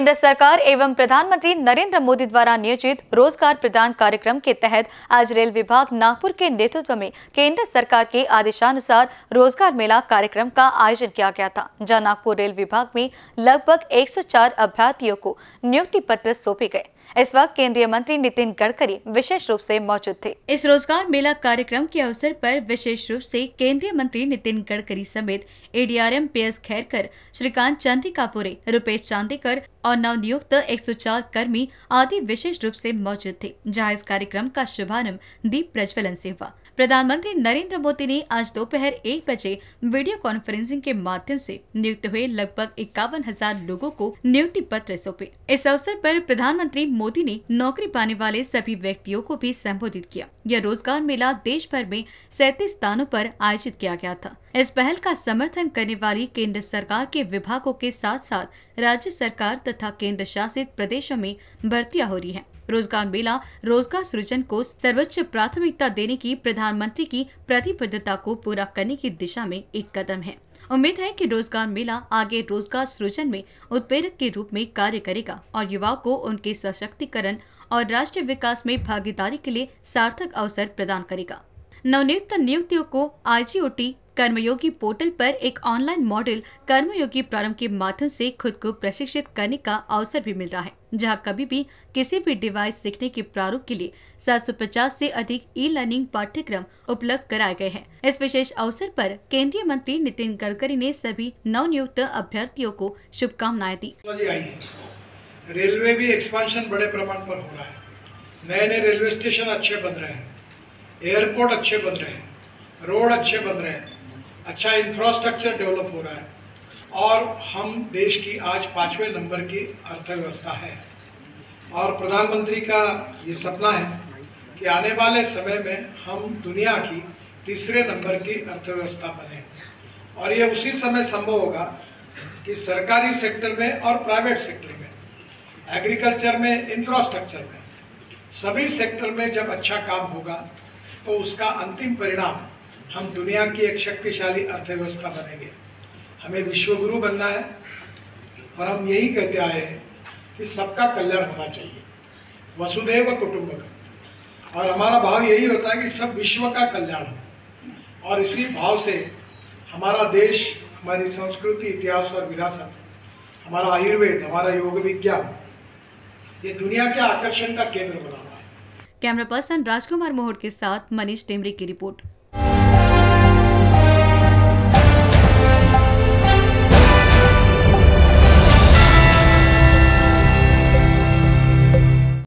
केंद्र सरकार एवं प्रधानमंत्री नरेंद्र मोदी द्वारा नियोजित रोजगार प्रदान कार्यक्रम के तहत आज रेल विभाग नागपुर के नेतृत्व में केंद्र सरकार के आदेशानुसार रोजगार मेला कार्यक्रम का आयोजन किया गया था, जहां नागपुर रेल विभाग में लगभग 104 अभ्यर्थियों को नियुक्ति पत्र सौंपे गए। इस वक्त केंद्रीय मंत्री नितिन गडकरी विशेष रूप से मौजूद थे। इस रोजगार मेला कार्यक्रम के अवसर पर विशेष रूप से केंद्रीय मंत्री नितिन गडकरी समेत एडीआरएम पीएस खैरकर, श्रीकांत चंद्रिकापुरे, रुपेश चांदेकर और नवनियुक्त 104 कर्मी आदि विशेष रूप से मौजूद थे, जहां इस कार्यक्रम का शुभारंभ दीप प्रज्वलन से हुआ। प्रधानमंत्री नरेंद्र मोदी ने आज दोपहर 1 बजे वीडियो कॉन्फ्रेंसिंग के माध्यम से नियुक्त हुए लगभग 51,000 लोगों को नियुक्ति पत्र सौंपे। इस अवसर पर प्रधानमंत्री मोदी ने नौकरी पाने वाले सभी व्यक्तियों को भी संबोधित किया। यह रोजगार मेला देश भर में 37 स्थानों पर आयोजित किया गया था। इस पहल का समर्थन करने वाली केंद्र सरकार के विभागों के साथ साथ राज्य सरकार तथा केंद्र शासित प्रदेशों में भर्तियां हो रही है। रोजगार मेला रोजगार सृजन को सर्वोच्च प्राथमिकता देने की प्रधानमंत्री की प्रतिबद्धता को पूरा करने की दिशा में एक कदम है। उम्मीद है कि रोजगार मेला आगे रोजगार सृजन में उत्प्रेरक के रूप में कार्य करेगा और युवाओं को उनके सशक्तिकरण और राष्ट्रीय विकास में भागीदारी के लिए सार्थक अवसर प्रदान करेगा। नवनियुक्त नियुक्तियों को आईजीओटी कर्मयोगी पोर्टल पर एक ऑनलाइन मॉडल कर्मयोगी प्रारंभ के माध्यम से खुद को प्रशिक्षित करने का अवसर भी मिल रहा है, जहां कभी भी किसी भी डिवाइस सीखने के प्रारूप के लिए 750 से अधिक ई लर्निंग पाठ्यक्रम उपलब्ध कराए गए हैं। इस विशेष अवसर पर केंद्रीय मंत्री नितिन गडकरी ने सभी नवनियुक्त अभ्यर्थियों को शुभकामनाएं दी। रेलवे भी एक्सपांशन बड़े प्रमाण पर हो रहा है, नए नए रेलवे स्टेशन अच्छे बन रहे हैं, एयरपोर्ट अच्छे बन रहे हैं, रोड अच्छे बन रहे हैं, अच्छा इंफ्रास्ट्रक्चर डेवलप हो रहा है और हम देश की आज 5वें नंबर की अर्थव्यवस्था है। और प्रधानमंत्री का ये सपना है कि आने वाले समय में हम दुनिया की 3रे नंबर की अर्थव्यवस्था बने और ये उसी समय संभव होगा कि सरकारी सेक्टर में और प्राइवेट सेक्टर में, एग्रीकल्चर में, इंफ्रास्ट्रक्चर में, सभी सेक्टर में जब अच्छा काम होगा तो उसका अंतिम परिणाम हम दुनिया की एक शक्तिशाली अर्थव्यवस्था बनेंगे। हमें विश्वगुरु बनना है और हम यही कहते आए हैं कि सबका कल्याण होना चाहिए, वसुधैव कुटुंबकम, और हमारा भाव यही होता है कि सब विश्व का कल्याण हो। और इसी भाव से हमारा देश, हमारी संस्कृति, इतिहास और विरासत, हमारा आयुर्वेद, हमारा योग विज्ञान, ये दुनिया के आकर्षण का केंद्र बना हुआ है। कैमरा पर्सन राजकुमार मोहट के साथ मनीष टेमरे की रिपोर्ट।